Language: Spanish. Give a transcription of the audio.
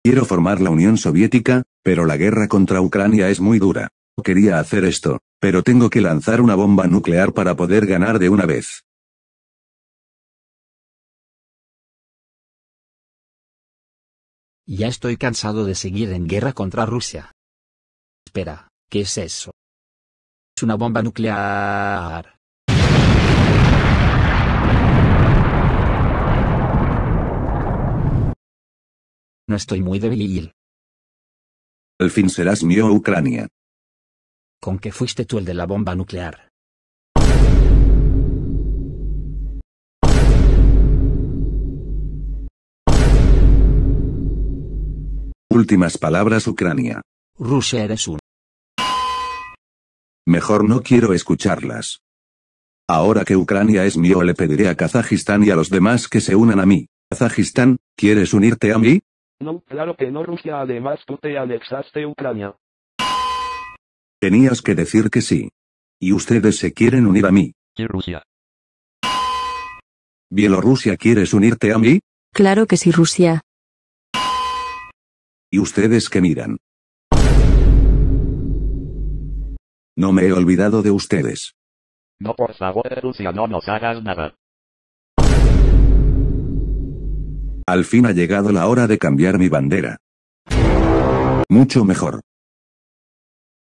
Quiero formar la Unión Soviética, pero la guerra contra Ucrania es muy dura. Quería hacer esto, pero tengo que lanzar una bomba nuclear para poder ganar de una vez. Ya estoy cansado de seguir en guerra contra Rusia. Espera, ¿qué es eso? Es una bomba nuclear. No estoy muy débil. Al fin serás mío, Ucrania. ¿Con qué fuiste tú el de la bomba nuclear? Últimas palabras, Ucrania. Rusia eres un... Mejor no quiero escucharlas. Ahora que Ucrania es mío, le pediré a Kazajistán y a los demás que se unan a mí. Kazajistán, ¿quieres unirte a mí? No, claro que no, Rusia. Además tú te anexaste Ucrania. Tenías que decir que sí. Y ustedes se quieren unir a mí. Sí, Rusia. Bielorrusia, ¿quieres unirte a mí? Claro que sí, Rusia. ¿Y ustedes qué miran? No me he olvidado de ustedes. No, por favor, Rusia, no nos hagas nada. Al fin ha llegado la hora de cambiar mi bandera. Mucho mejor.